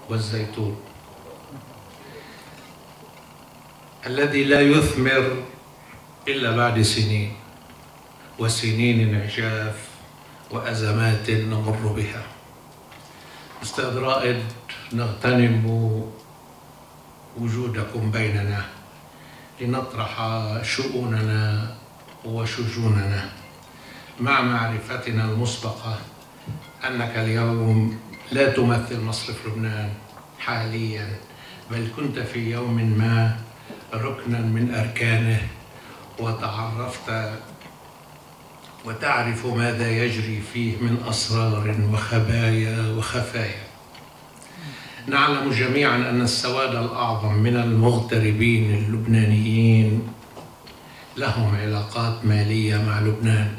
والزيتون الذي لا يثمر إلا بعد سنين، وسنين عجاف وأزمات نمر بها. أستاذ رائد، نغتنم وجودكم بيننا لنطرح شؤوننا وشجوننا مع معرفتنا المسبقة أنك اليوم لا تمثل مصرف لبنان حاليا، بل كنت في يوم ما ركنا من أركانه، وتعرفت وتعرف ماذا يجري فيه من أسرار وخبايا وخفايا. نعلم جميعا أن السواد الأعظم من المغتربين اللبنانيين لهم علاقات مالية مع لبنان،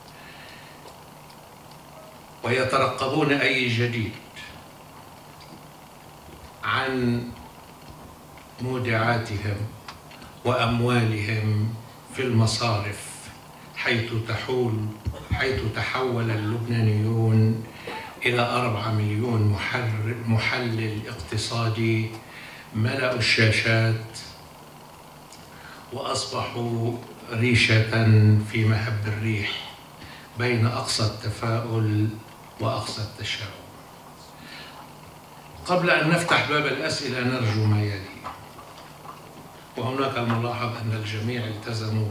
ويترقبون أي جديد عن مودعاتهم وأموالهم في المصارف، حيث تحول اللبنانيون إلى 4 مليون محلل اقتصادي ملأوا الشاشات وأصبحوا ريشة في مهب الريح بين أقصى التفاؤل وأقصى التشاؤم. قبل أن نفتح باب الأسئلة نرجو ما يلي، وهناك الملاحظ أن الجميع التزموا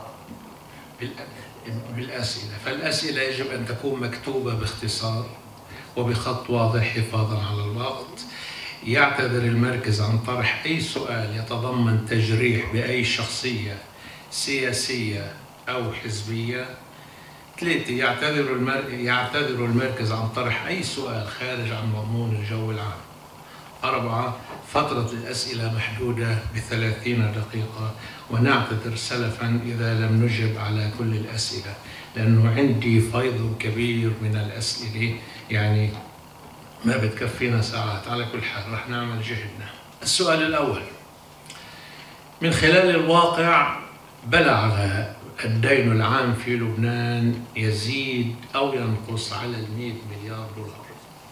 بالأسئلة، فالأسئلة يجب أن تكون مكتوبة باختصار وبخط واضح حفاظاً على الوقت. يعتذر المركز عن طرح أي سؤال يتضمن تجريح بأي شخصية سياسية أو حزبية. 3. يعتذر المركز عن طرح أي سؤال خارج عن مضمون الجو العام. 4. فترة الأسئلة محدودة ب30 دقيقة، ونعتذر سلفاً إذا لم نجب على كل الأسئلة، لأنه عندي فيض كبير من الأسئلة، يعني ما بتكفينا ساعات. على كل حال رح نعمل جهدنا. السؤال الأول: من خلال الواقع بلغ الدين العام في لبنان يزيد أو ينقص على 100 مليار دولار.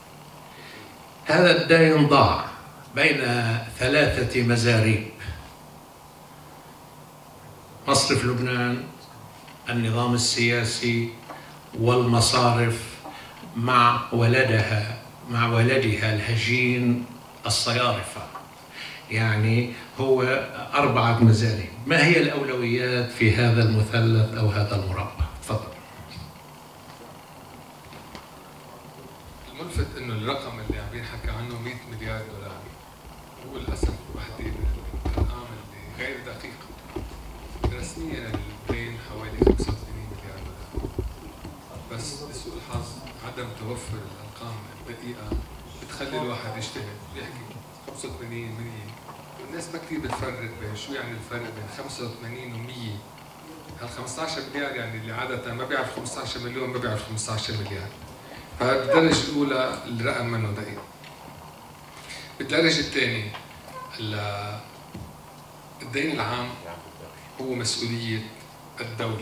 هذا الدين ضاع بين 3 مزاريب: مصرف لبنان، النظام السياسي، والمصارف، مع ولدها الهجين الصيارفة. يعني هو 4 مزاريب. ما هي الأولويات في هذا المثلث أو هذا المربع؟ تفضل. الملفت انه الرقم اللي عم ينحكى عنه 100 مليار دولار هو للاسف وحده من الارقام اللي غير دقيقه. رسميا الدين حوالي 85 مليار دولار، بس لسوء الحظ عدم توفر الارقام الدقيقه بتخلي الواحد يجتهد بيحكي 85 100، والناس ما كثير بتفرق بين شو يعني الفرق بين 85 و 100. هال 15 مليار يعني اللي عاده ما بيعرف 15 مليون ما بيعرف 15 مليار. فبالدرجة الأولى الرقم منه دقيق. بالدرجة الثانية الدين العام هو مسؤولية الدولة،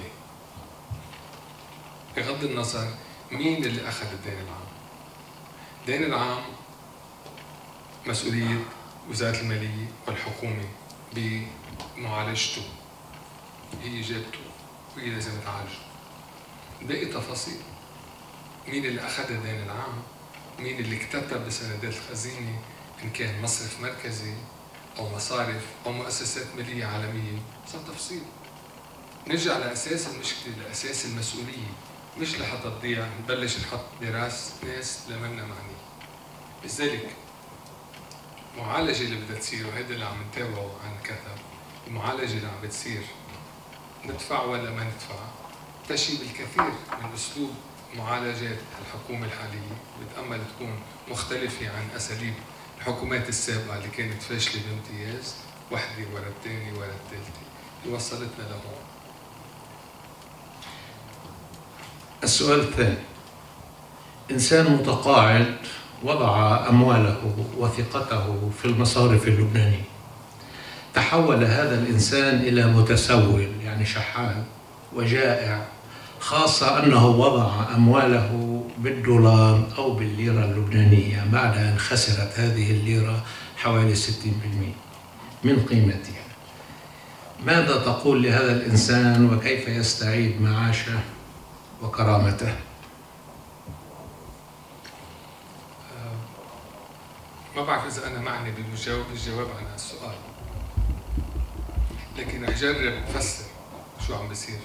بغض النظر مين اللي أخذ الدين العام. الدين العام مسؤولية وزارة المالية والحكومة بمعالجته، هي جابته وهي لازم تعالجه. باقي تفاصيل مين اللي أخذ الدين العام، مين اللي اكتتب بسندات الخزينة، إن كان مصرف مركزي أو مصارف أو مؤسسات مالية عالمية، صار تفصيل. نرجع لأساس المشكلة، لأساس المسؤولية، مش لحتى تضيع نبلش نحط براس ناس لمنا معنيه. لذلك المعالجة اللي بدها تصير، وهذا اللي عم نتابعه عن كثب، المعالجة اللي عم بتصير ندفع ولا ما ندفع، تشي بالكثير من أسلوب معالجات الحكومة الحالية، بتأمل تكون مختلفة عن أساليب الحكومات السابقة اللي كانت فاشلة بامتياز، وحدة ورا الثانية ورا الثالثة، اللي وصلتنا لهون. السؤال الثاني: إنسان متقاعد وضع أمواله وثقته في المصارف اللبنانية، تحول هذا الإنسان إلى متسول، يعني شحات وجائع، خاصة أنه وضع أمواله بالدولار أو بالليرة اللبنانية بعد أن خسرت هذه الليرة حوالي 60% من قيمتها. ماذا تقول لهذا الإنسان وكيف يستعيد معاشه وكرامته؟ ما بعرف إذا أنا معني بالجواب عن السؤال، لكن رح جرب أفسر شو عم بصير.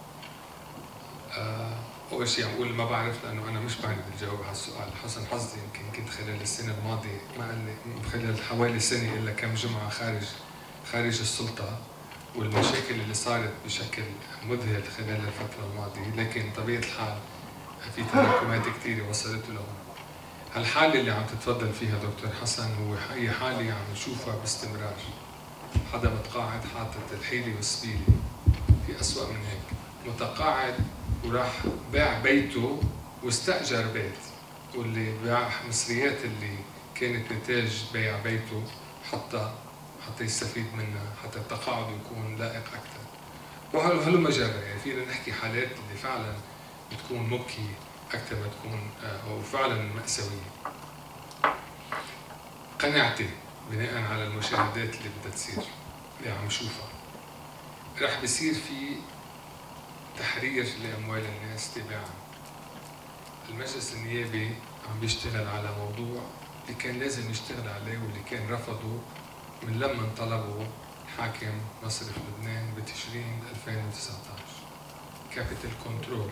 أول شيء عم أقول ما بعرف لأنه أنا مش معني بالجواب على السؤال. حسن حظي يمكن كنت خلال السنة الماضية، ما قال لي خلال حوالي سنة إلا كم جمعة خارج السلطة، والمشاكل اللي صارت بشكل مذهل خلال الفترة الماضية، لكن طبيعة الحال في تراكمات كثيرة وصلت لهون. هالحالة اللي عم تتفضل فيها دكتور حسن هي حالة عم نشوفها باستمرار. حدا متقاعد حاطط الحيلة والسبيلة، في أسوأ من هيك، متقاعد وراح باع بيته واستأجر بيت، واللي باع مصريات اللي كانت نتاج بيع بيته حتى يستفيد منها، حتى التقاعد يكون لائق أكثر. وهلما جرى، يعني فينا نحكي حالات اللي فعلا بتكون مبكية أكثر ما تكون أو فعلا مأساوية. قناعتي بناء على المشاهدات اللي بدها تصير اللي عم نشوفها، رح بصير في تحرير لأموال الناس تباعا. المجلس النيابي عم بيشتغل على موضوع اللي كان لازم يشتغل عليه واللي كان رفضه من لما طلبوا حاكم مصرف لبنان بتشرين 2019 كابيتال كنترول.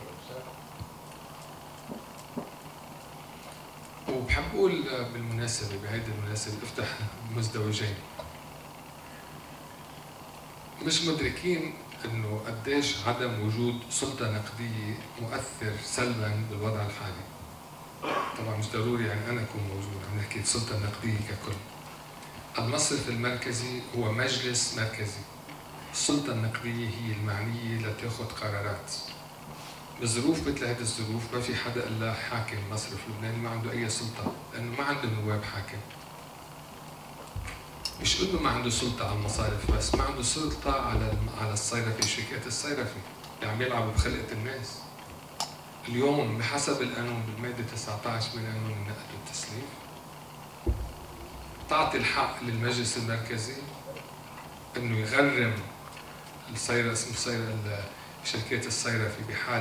وبحب أقول بالمناسبة بهيدي المناسبة افتح مزدوجين، مش مدركين انه قديش عدم وجود سلطة نقدية مؤثر سلبا بالوضع الحالي. طبعا مش ضروري يعني انا اكون موجود، عم نحكي السلطة النقدية ككل. المصرف المركزي هو مجلس مركزي، السلطة النقدية هي المعنية لتاخذ قرارات. بظروف مثل هذه الظروف ما في حدا الا حاكم مصرف لبنان ما عنده اي سلطة، لانه ما عنده نواب حاكم. مش انه ما عنده سلطة على المصارف بس، ما عنده سلطة على الصيرفي، شركات الصيرفي اللي عم يلعبوا بخلقة الناس. اليوم بحسب القانون بالمادة 19 من قانون النقد والتسليف تعطي الحق للمجلس المركزي انه يغرم شركات الصيرفي بحال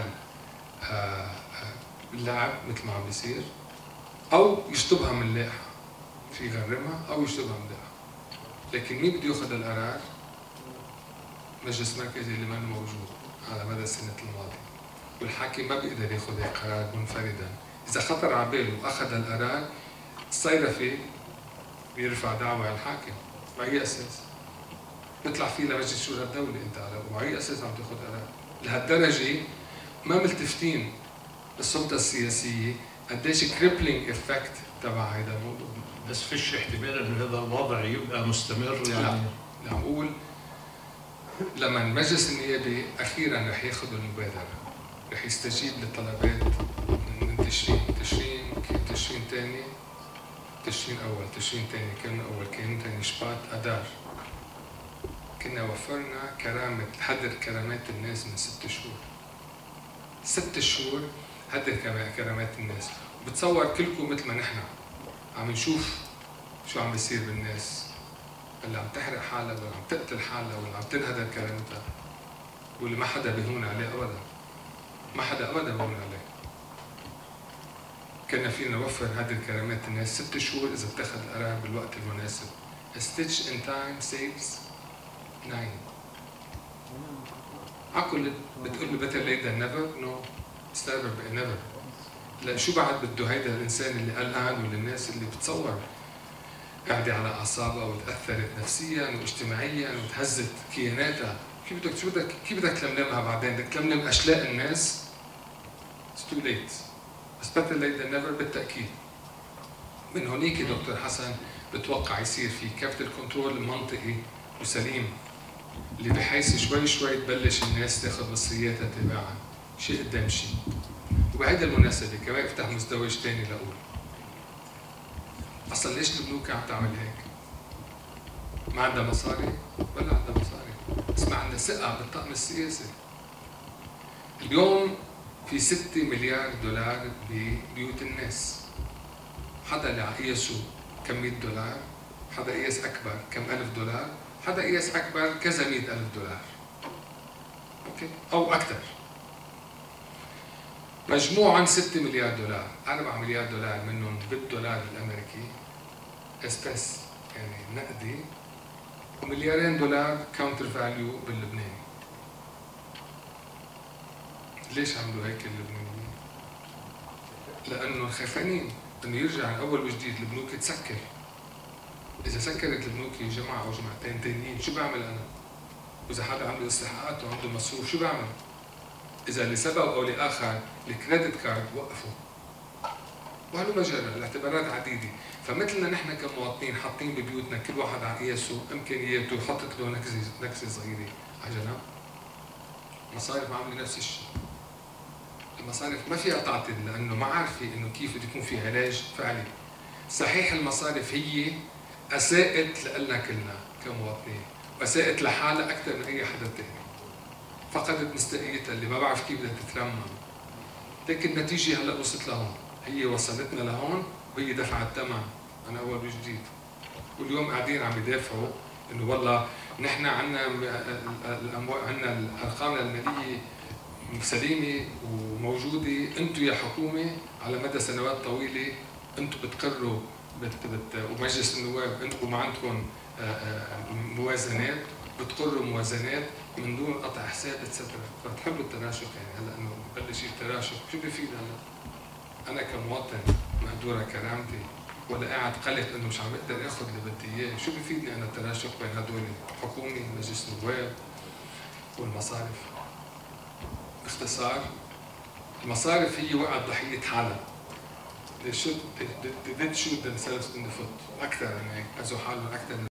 اللعب مثل ما عم بيصير، او يشطبها من اللائحة، في يغرمها او يشطبها من اللائحة. لكن مين بده ياخذ القرار؟ مجلس مركزي اللي ما موجود على مدى السنة الماضية، والحاكم ما بيقدر ياخذ القرار منفردا. إذا خطر على باله وأخذ القرار، الصيرفي بيرفع دعوة على الحاكم. وعلى أي أساس؟ بيطلع فيه لمجلس شورى الدولة أنت على وعلى أي أساس عم تاخذ قرار؟ لهالدرجة ما ملتفتين السلطة السياسية قديش كريبلينج إفكت تبع هذا الموضوع. بس فيش احتمال انه هذا الوضع يبقى مستمر يعني؟ لا عم اقول لما المجلس النيابي اخيرا رح ياخذ المبادره، رح يستجيب لطلبات من تشرين ثاني، تشرين اول، تشرين ثاني، كان اول، كان ثاني، شباط، اذار. كنا وفرنا كرامه حدر كرامات الناس من 6 شهور. 6 شهور حدر كرامات الناس. وبتصور كلكم مثل ما نحن عم نشوف شو عم بيصير بالناس اللي عم تحرق حالها واللي عم تقتل حالها واللي عم تنهدر كرامتها، واللي ما حدا بيهون عليه ابدا، ما حدا ابدا بيهون عليه. كنا فينا نوفر هذه الكرامات الناس 6 شهور اذا اتخذ القرار بالوقت المناسب. A stitch in time saves 9. عقل بتقول له better late than never، no it's never never. لا شو بعد بده هيدا الانسان اللي قلقان واللي الناس اللي بتصور قاعده على اعصابها وتاثرت نفسيا واجتماعيا وتهزت كياناتها، كيف بدك تلملمها بعدين؟ بدك تلملم اشلاء الناس. It's too late. بس better late than never بالتاكيد. من هونيك دكتور حسن بتوقع يصير في كابيتال كنترول منطقي وسليم، اللي بحيث شوي شوي تبلش الناس تاخذ مصرياتها تباعا، شيء قدام شيء. وبهيدا المناسبة كمان افتح مزدوج ثاني لأقول أصلا ليش البنوك عم تعمل هيك؟ ما عندها مصاري؟ ولا عندها مصاري، بس ما عندها ثقة بالطاقم السياسي. اليوم في 6 مليار دولار ببيوت الناس. حدا اللي قيسه كم 100 دولار، حدا قياس أكبر كم ألف دولار، حدا قياس أكبر كذا 100,000 دولار. أوكي؟ أو أكثر. مجموعاً 6 مليار دولار، 4 مليار دولار منهم بالدولار الأمريكي اسبس يعني نقدي، ومليارين دولار كاونتر فاليو باللبناني. ليش عملوا هيك اللبنانيين؟ لأنه خايفين إنه يرجع من أول وجديد البنوك تسكر. إذا سكرت البنوك جمعة أو جمعتين تانيين شو بعمل أنا؟ وإذا حدا عنده استحقاقات وعنده مصروف شو بعمل؟ إذا لسبب أو لآخر الكريدت كارد وقفوا. وهلو مجرى الاعتبارات عديدة، فمثلنا نحن كمواطنين حاطين ببيوتنا كل واحد على قياسه إمكانياته وحطت له نكزة صغيرة على جنب. المصارف عاملة نفس الشيء. المصارف ما فيها تعطي لأنه ما عارفة إنه كيف بده يكون في علاج فعلي. صحيح المصارف هي أساءت لنا كلنا كمواطنين، وأساءت لحالها أكثر من أي حدا تاني. فقدت مصداقيتها اللي ما بعرف كيف بدها تترمم. لكن النتيجة هلا وصلت لهون، هي وصلتنا لهون وهي دفعت ثمن من أول وجديد. واليوم قاعدين عم يدافعوا إنه والله نحن عندنا الأرقام المالية سليمة وموجودة، أنتم يا حكومة على مدى سنوات طويلة أنتم بتقروا ومجلس النواب أنتم ما عندكم موازنات، بتقروا موازنات من دون قطع حساب اتسترا. فبتحبوا التراشق يعني هلا انه ببلش التراشق، شو بيفيد انا كمواطن مهدوره كرامتي ولا قاعد قلق انه مش عم بقدر اخذ اللي بدي اياه، شو بيفيدني انا التراشق بين هدول الحكومه مجلس النواب والمصارف؟ باختصار المصارف هي وقعت ضحيه حالها. they did shoot themselves in the foot اكثر من هيك، اذوا حالهم اكثر من